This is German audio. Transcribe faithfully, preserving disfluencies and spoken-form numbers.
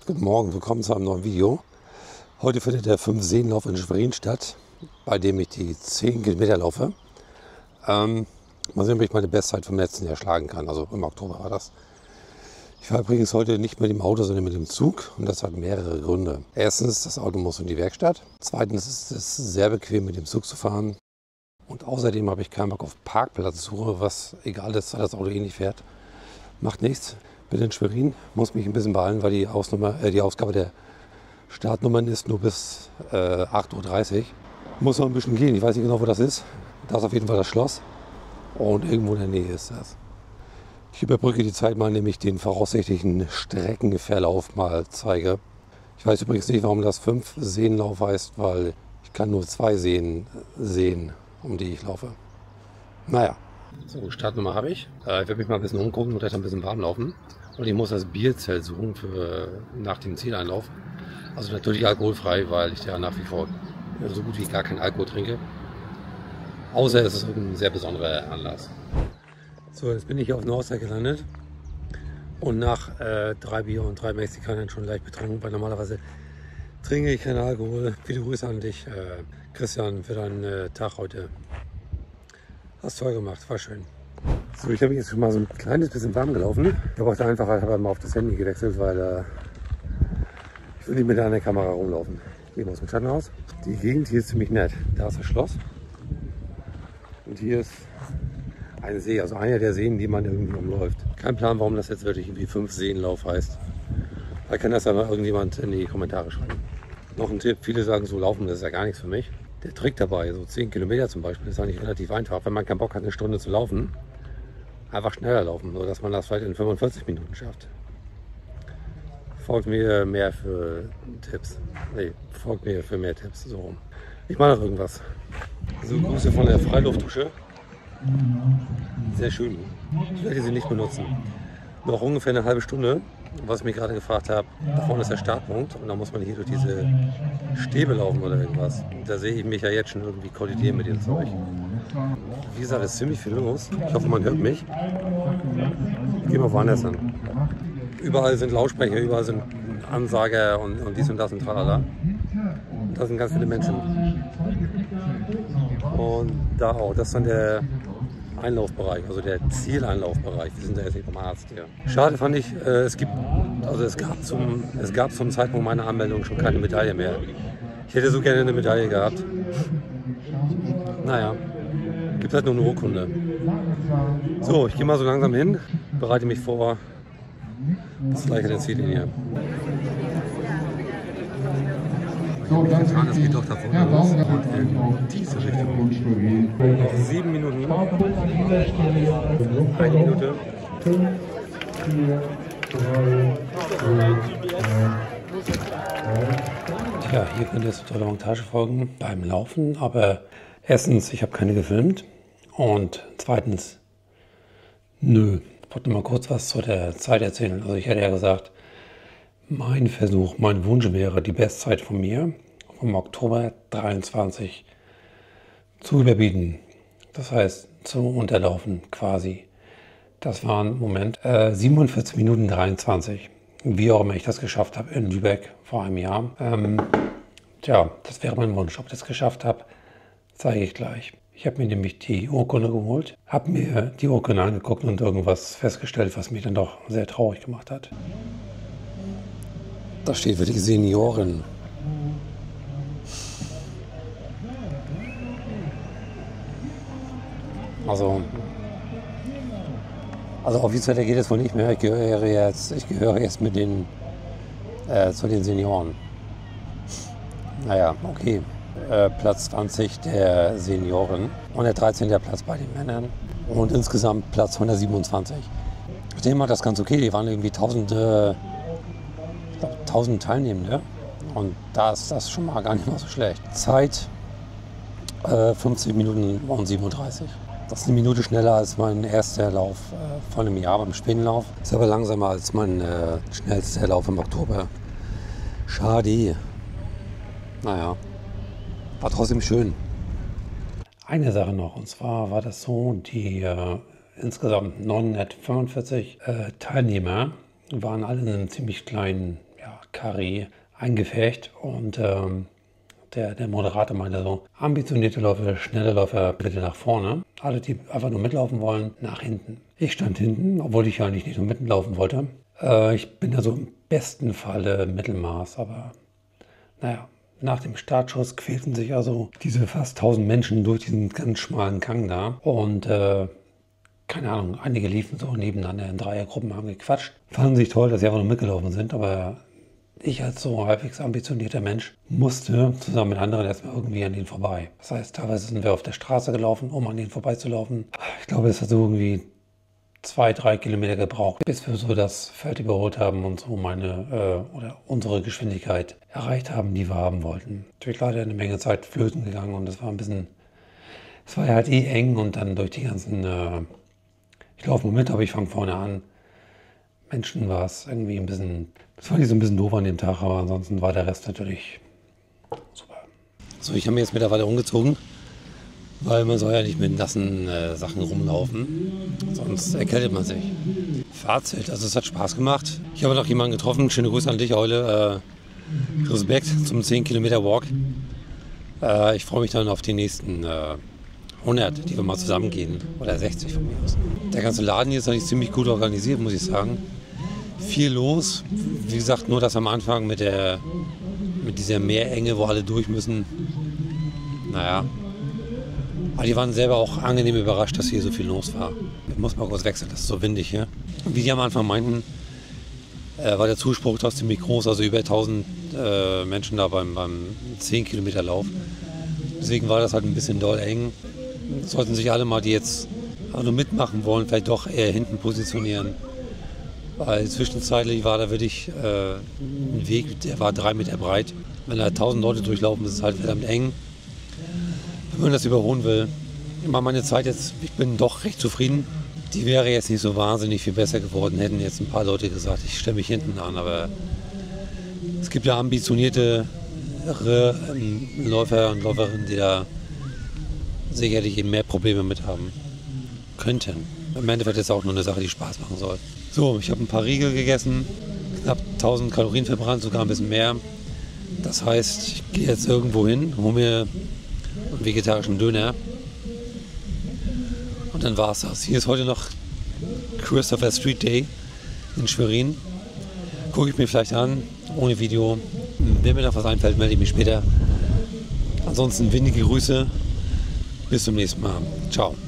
Guten Morgen, willkommen zu einem neuen Video. Heute findet der Fünf-Seenlauf in Schwerin statt, bei dem ich die zehn Kilometer laufe. Ähm, mal sehen, ob ich meine Bestzeit vom letzten Jahr schlagen kann, also im Oktober war das. Ich fahre übrigens heute nicht mit dem Auto, sondern mit dem Zug und das hat mehrere Gründe. Erstens, das Auto muss in die Werkstatt. Zweitens ist es sehr bequem, mit dem Zug zu fahren. Und außerdem habe ich keinen Bock auf Parkplatzsuche, was egal ist, da das Auto eh nicht fährt. Macht nichts. Bin in Schwerin, muss mich ein bisschen beeilen, weil die, Ausnummer, äh, die Ausgabe der Startnummern ist nur bis äh, acht Uhr dreißig. Muss noch ein bisschen gehen, ich weiß nicht genau, wo das ist. Da ist auf jeden Fall das Schloss und irgendwo in der Nähe ist das. Ich überbrücke die Zeit mal, indem ich den voraussichtlichen Streckenverlauf mal zeige. Ich weiß übrigens nicht, warum das Fünf-Seenlauf heißt, weil ich kann nur zwei Seen sehen, um die ich laufe. Naja. So, Startnummer habe ich. Äh, ich werde mich mal ein bisschen umgucken und gleich ein bisschen warm laufen. Und ich muss das Bierzelt suchen für nach dem Zieleinlauf. Also natürlich alkoholfrei, weil ich ja nach wie vor so gut wie gar keinen Alkohol trinke. Außer es ist ein sehr besonderer Anlass. So, jetzt bin ich hier auf Nordsee gelandet. Und nach äh, drei Bier und drei Mexikanern schon leicht betrunken, weil normalerweise trinke ich keinen Alkohol. Viele Grüße an dich, äh, Christian, für deinen äh, Tag heute. Hast toll gemacht, war schön. So, ich habe jetzt schon mal so ein kleines bisschen warm gelaufen. Ich habe auch da einfach halt mal auf das Handy gewechselt, weil äh, ich will nicht mit einer Kamera rumlaufen. Ich gehe mal aus dem Schattenhaus. Die Gegend hier ist ziemlich nett. Da ist das Schloss. Und hier ist ein See, also einer der Seen, die man irgendwie umläuft. Kein Plan, warum das jetzt wirklich irgendwie Fünf-Seenlauf heißt. Da kann das ja mal irgendjemand in die Kommentare schreiben. Noch ein Tipp, viele sagen so, laufen, das ist ja gar nichts für mich. Der Trick dabei, so zehn Kilometer zum Beispiel, ist eigentlich relativ einfach. Wenn man keinen Bock hat, eine Stunde zu laufen, einfach schneller laufen, sodass man das vielleicht in fünfundvierzig Minuten schafft. Folgt mir mehr für Tipps. Nee, folgt mir für mehr Tipps, so rum. Ich mache noch irgendwas. So, Grüße von der Freiluftdusche. Sehr schön. Ich werde sie nicht benutzen. Noch ungefähr eine halbe Stunde. Was ich mich gerade gefragt habe, da vorne ist der Startpunkt und da muss man hier durch diese Stäbe laufen oder irgendwas. Da sehe ich mich ja jetzt schon irgendwie kollidieren mit dem Zeug. Wie gesagt, es ist ziemlich viel los. Ich hoffe, man hört mich. Ich gehe mal woanders hin. Überall sind Lautsprecher, überall sind Ansager und, und dies und das und tralala. Da sind ganz viele Menschen. Und da auch, das ist dann der Einlaufbereich, also der Zieleinlaufbereich. Wir sind da jetzt nicht beim Arzt hier. Schade fand ich, äh, es gibt, also es gab zum, es gab zum Zeitpunkt meiner Anmeldung schon keine Medaille mehr. Ich hätte so gerne eine Medaille gehabt. Naja, gibt halt nur eine Urkunde. So, ich gehe mal so langsam hin, bereite mich vor, das gleiche der Ziellinie. So, das geht doch davon los und in diese Richtung. Noch sieben Minuten. Eine Minute. Tja, hier könnte es tolle Montage folgen beim Laufen, aber erstens, ich habe keine gefilmt und zweitens, nö. Ich wollte mal kurz was zu der Zeit erzählen. Also ich hätte ja gesagt, mein Versuch, mein Wunsch wäre, die Bestzeit von mir vom Oktober dreiundzwanzig zu überbieten. Das heißt, zu unterlaufen quasi. Das waren im Moment äh, siebenundvierzig Minuten dreiundzwanzig. Wie auch immer ich das geschafft habe in Lübeck vor einem Jahr. Ähm, tja, das wäre mein Wunsch. Ob ich das geschafft habe, zeige ich gleich. Ich habe mir nämlich die Urkunde geholt, habe mir die Urkunde angeguckt und irgendwas festgestellt, was mich dann doch sehr traurig gemacht hat. Da steht für die Senioren. Also, also offiziell geht es wohl nicht mehr. Ich gehöre jetzt, ich gehöre jetzt mit den, äh, zu den Senioren. Naja, okay. Äh, Platz zwanzig der Senioren und der dreizehnte Platz bei den Männern und insgesamt Platz hundertsiebenundzwanzig. Ich denke mal, das ist ganz okay. Die waren irgendwie tausende, ich glaube, tausend Teilnehmende und da ist das schon mal gar nicht mal so schlecht. Zeit äh, fünfzig Minuten und siebenunddreißig. Das ist eine Minute schneller als mein erster Lauf äh, von einem Jahr beim Spätenlauf. Ist aber langsamer als mein äh, schnellster Lauf im Oktober. Schade. Naja, war trotzdem schön. Eine Sache noch, und zwar war das so, die äh, insgesamt neunhundertfünfundvierzig äh, Teilnehmer waren alle in einem ziemlich kleinen ja, Kari eingefärbt und ähm, der, der Moderator meinte so, ambitionierte Läufer, schnelle Läufer bitte nach vorne, alle, die einfach nur mitlaufen wollen, nach hinten. Ich stand hinten, obwohl ich eigentlich nicht nur mitlaufen wollte. Äh, ich bin also im besten Falle Mittelmaß, aber naja, nach dem Startschuss quälten sich also diese fast tausend Menschen durch diesen ganz schmalen Gang da und äh, keine Ahnung, einige liefen so nebeneinander in Dreiergruppen, haben gequatscht, fanden sich toll, dass sie einfach nur mitgelaufen sind, aber ich als so halbwegs ambitionierter Mensch musste zusammen mit anderen erstmal irgendwie an denen vorbei. Das heißt, teilweise sind wir auf der Straße gelaufen, um an denen vorbeizulaufen. Ich glaube, es hat so irgendwie zwei, drei Kilometer gebraucht, bis wir so das Feld überholt haben und so meine äh, oder unsere Geschwindigkeit erreicht haben, die wir haben wollten. Natürlich leider eine Menge Zeit flöten gegangen und das war ein bisschen, es war ja halt eh eng und dann durch die ganzen, äh, ich laufe mal mit, aber ich fange vorne an. Menschen war es irgendwie ein bisschen, das fand ich so ein bisschen doof an dem Tag, aber ansonsten war der Rest natürlich super. So, ich habe mich jetzt mittlerweile umgezogen, weil man soll ja nicht mit nassen äh, Sachen rumlaufen, sonst erkältet man sich. Fazit, also es hat Spaß gemacht. Ich habe noch jemanden getroffen, schöne Grüße an dich, Eule. Äh, Respekt zum zehn Kilometer Walk. Äh, ich freue mich dann auf die nächsten äh, hundert, die wir mal zusammen gehen, oder sechzig von mir aus. Der ganze Laden hier ist eigentlich ziemlich gut organisiert, muss ich sagen. Viel los, wie gesagt, nur das am Anfang mit der mit dieser Meerenge, wo alle durch müssen. Naja, aber die waren selber auch angenehm überrascht, dass hier so viel los war. Ich muss mal kurz wechseln, das ist so windig hier. Und wie die am Anfang meinten, äh, war der Zuspruch doch ziemlich groß, also über tausend äh, Menschen da beim, beim zehn Kilometer Lauf. Deswegen war das halt ein bisschen doll eng. Sollten sich alle mal, die jetzt nur mitmachen wollen, vielleicht doch eher hinten positionieren. Weil zwischenzeitlich war da wirklich äh, ein Weg, der war drei Meter breit. Wenn da tausend Leute durchlaufen, ist es halt verdammt eng. Wenn man das überholen will, immer meine Zeit jetzt, ich bin doch recht zufrieden. Die wäre jetzt nicht so wahnsinnig viel besser geworden, hätten jetzt ein paar Leute gesagt, ich stelle mich hinten an. Aber es gibt ja ambitionierte Läufer und Läuferinnen, die da sicherlich eben mehr Probleme mit haben könnten. Im Endeffekt ist es auch nur eine Sache, die Spaß machen soll. So, ich habe ein paar Riegel gegessen, knapp tausend Kalorien verbrannt, sogar ein bisschen mehr. Das heißt, ich gehe jetzt irgendwo hin, hole mir einen vegetarischen Döner und dann war's das. Hier ist heute noch Christopher Street Day in Schwerin. Gucke ich mir vielleicht an, ohne Video. Wenn mir noch was einfällt, melde ich mich später. Ansonsten windige Grüße. Bis zum nächsten Mal. Ciao.